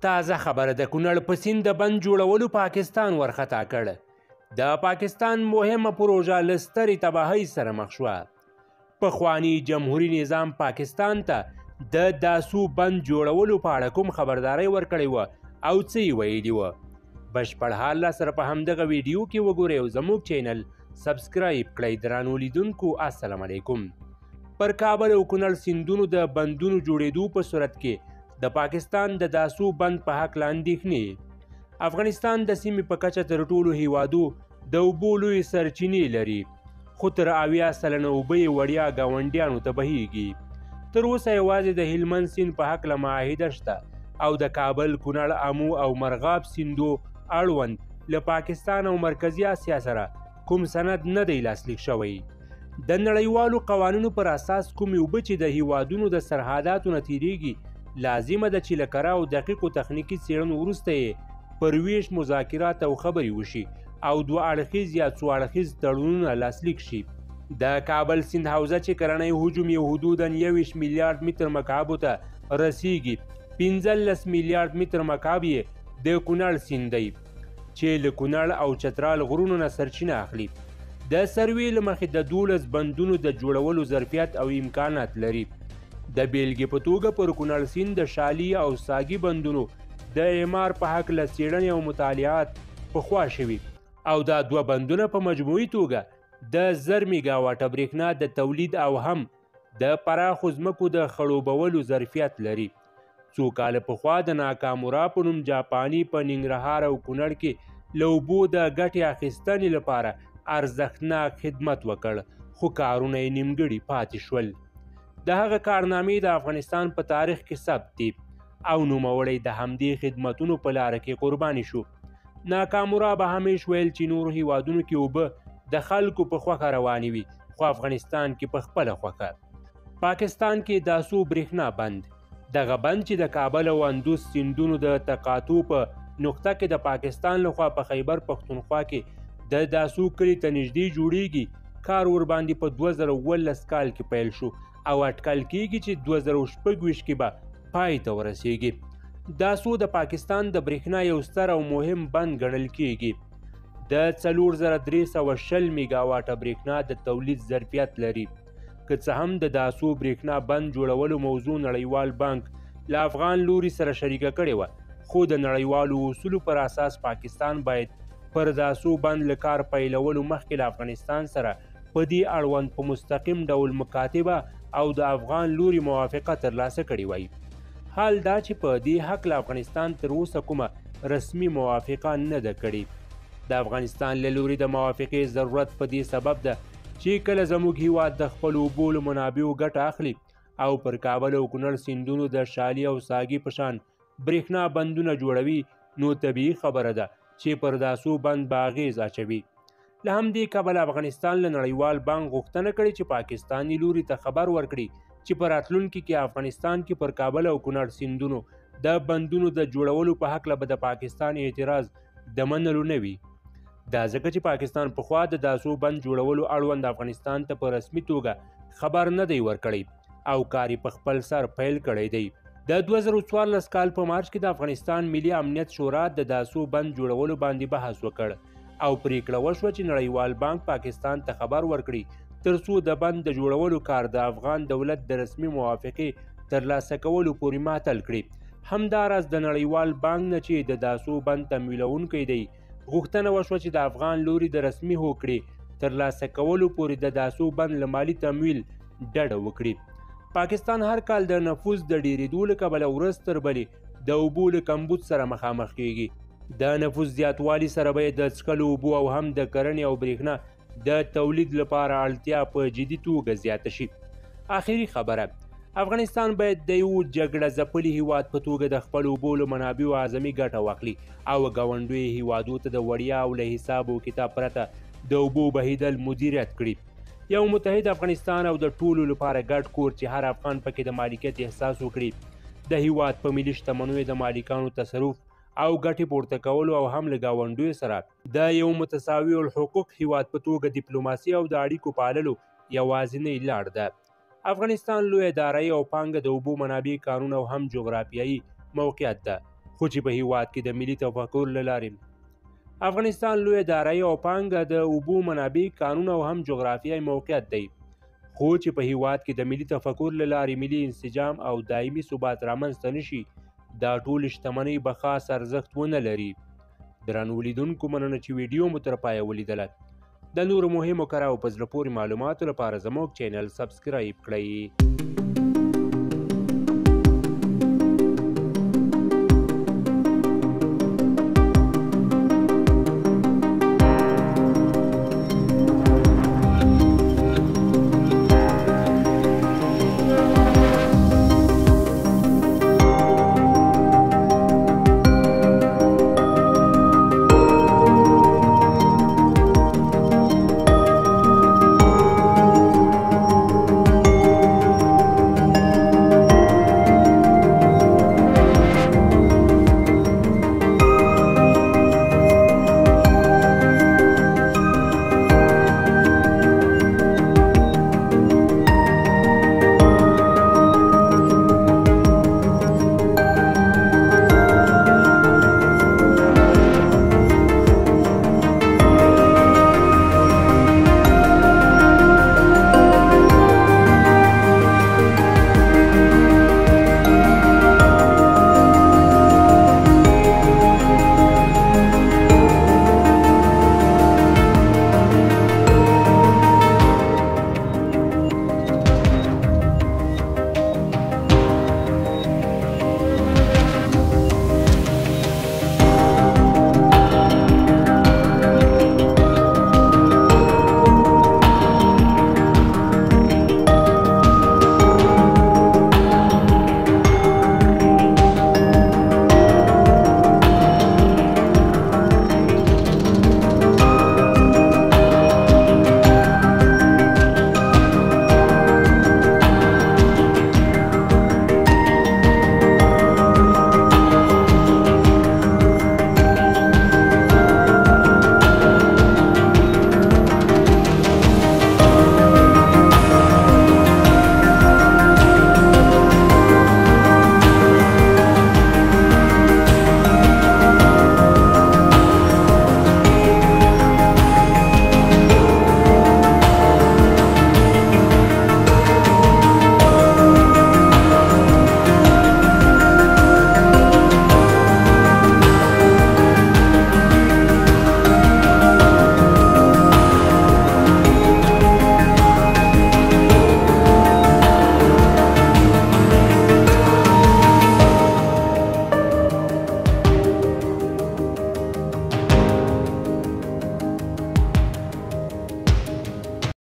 تازه خبره د کونړ په سیند د بند جوړولو پاکستان ورخطا کړ. د پاکستان مهمه پروژه له سترې تباهۍ سره مخ شوه. پخواني جمهوري نظام پاکستان ته د داسو بند جوړولو په اړه کوم خبرداری ورکړی وه او څه یې ویلي وه. بشپړ حال سره په همدغه ویډیو کې وګورئ او زموږ چینل سبسکرایب کړئ. درانو لیدونکو السلام علیکم. پر کابل او کونړ سیندونو د بندونو جوړېدو په صورت کې د پاکستان د داسو بند په هکله اندېښنې. افغانستان د سیمې په کچه تر ټولو هیوادو د اوبو لویې سرچینې لري، خو تر 80 سلنه اوبه یې وړیا ګاونډیانو ته بهیږي. تر اوسه یوازې د هلمند سیند په هکله معاهده شته او د کابل، کونړ، امو او مرغاب سیندو اړوند له پاکستان او مرکزي اسیا سره کوم سند نه دی لاسلیک شوی. د نړیوالو قوانینو پر اساس کومې اوبه چې د هیوادونو د سرحداتو نه تیریږي لازمه ده چې له کره او دقیقو تخنیکي څېړنو وروسته یې پر ویش مذاکرات او خبرې وشي او دوه اړخیز یا څو اړخیز تړونونه لاسلیک شي. د کابل سیند حوزه چې کلنی حجم یې حدوداً 21 میلیارډ متر مکعبو ته رسیږي، 15 میلیارډ متر مکعب یې د کونړ سیند دی چې له کونړ او چترال غرونو نه سرچینه اخلي. د سروې له مخې د 12 بندونو د جوړولو ظرفیت او امکانات لري. د بیلګې په توګه پر کونړ سیند د شالي او ساګي بندونو د اعمار په هکله څېړنې او مطالعات پخوا شوي او دا دوه بندونه په مجموعي توګه د 1000 میګاواټه برېښنا د تولید او هم د پراخو ځمکو د خړوبولو ظرفیت لري. څو کاله پخوا د ناکامورا په نوم جاپاني په ننګرهار او کونړ کې له اوبو د ګټې اخیستنې لپاره ارزښتناک خدمت وکړ، خو کارونه یې نیمګړي پاتې شول. د هغه کارنامې د افغانستان په تاریخ کې ثبت دي او نوموړی د همدې خدمتونو په لاره کې قرباني شو. ناکامورا به همیش ویل چې نورو هیوادونو کې اوبه د خلکو په خوښه روانې وي، خو افغانستان کې په خپله خوښه. پاکستان کې داسو برېښنا بند، دغه بند چې د کابل او اندوس سیندونو د تقاطع په نقطه کې د پاکستان لخوا په خیبر پښتونخوا کې د داسو کلي ته نږدې جوړیږي، کار ورباندې په 2019 کال کې پیل شو او اټکل کېږي چې 2026 کې به پای ته ورسیږي. داسو د پاکستان د برېښنا یو ستر او مهم بند ګڼل کېږي. د 4320 میګاواټه برېښنا د تولید ظرفیت لري. که څه هم د داسو برېښنا بند جوړولو موضوع نړیوال بانک له افغان لوري سره شریکه کړې وه، خو د نړیوالو اصولو پر اساس پاکستان باید پر داسو بند له کار پیلولو مخکې له افغانستان سره په دې اړوند په مستقیم ډول مکاتبه او د افغان لوري موافقه ترلاسه کړې وای. حال دا چې په دې هکله افغانستان تر اوسه کومه رسمي موافقه نه ده کړې. د افغانستان له لوري د موافقې ضرورت په دې سبب ده چې کله زموږ هیواد د خپلو اوبو له منابعو ګټه اخلي او پر کابل او کونړ سیندونو د شالي او ساګي په شان برېښنا بندونه جوړوي، نو طبیعي خبره ده چې پر داسو بند به اغیز اچوي. له همدې کبله افغانستان له نړیوال بانک غوښتنه کړې چې پاکستاني لوري ته خبر ورکړي چې په راتلونکي کې افغانستان کې پر کابل او کونړ سیندونو د بندونو د جوړولو په هکله به د پاکستان اعتراض د منلو نه وي. دا ځکه چې پاکستان پخوا د داسو بند جوړولو اړوند افغانستان ته په رسمي توګه خبر نه دی ورکړی او کار په خپل سر پیل کړی دی. د 2014 کال په مارچ کې د افغانستان ملي امنیت شورا د داسو بند جوړولو باندې بحث وکړ او پریکړه وشوه چې نړیوال بانک پاکستان ته خبر ورکړي ترڅو د بند د جوړولو کار د افغان دولت د رسمي موافقې ترلاسه کولو پورې معطل کړي. همداراز د نړیوال بانک نه چې د داسو بند تمویلونکی دی غوښتنه وشوه چې د افغان لوري د رسمي هوکړې ترلاسه کولو پورې د داسو بند له مالي تمویل ډډه وکړي. پاکستان هر کال د نفوس د ډېرېدو له کبله ورځ تر بلې د اوبو له کمبود سره مخامخ کیږي. د نفوس زیاتوالي سره به د څښلو اوبو او هم د کرنې او برېښنا د تولید لپاره اړتیا په جدي توګه زیاته شي. آخري خبره، افغانستان باید د یو جګړه ځپلي هیواد په توګه د خپلو اوبو له منابعو اعظمي ګټه واخلي او ګاونډیو هیوادو ته د وړیا او له حساب او کتاب پرته د اوبو بهیدل مدیریت کړي. یو متحد افغانستان او د ټولو لپاره ګډ کور چې هر افغان پکې د مالکیت احساس وکړي، د هیواد په ملي شتمنیو د مالکانو تصرف او ګټې پورته کولو او هم له ګاونډیو سره د یو متساوي الحقوق هیواد په توګه ډیپلوماسي او د اړیکو پاللو یوازینۍ لار ده. افغانستان لویه دارایي او پانګه د اوبو منابع، کانونه او هم جغرافیایي موقعیت ده. خو چې په هیواد کې د ملي تفکر له لارې افغانستان لویه دارایي او پانګه د اوبو منابع قانون او هم جغرافیایي موقعیت دی خو چې په هیواد کې د ملي تفکر له لارې ملي انسجام او دایمي ثبات رامنځته نشي دا ټول شتمنۍ به خاص ارزښت ونه لري. درنو لیدونکو مننه چې ویډیو مو تر پایه ولیدله. د نورو مهمو کره او په زړه پورې معلوماتو لپاره زموږ چینل سبسکرایب کړئ.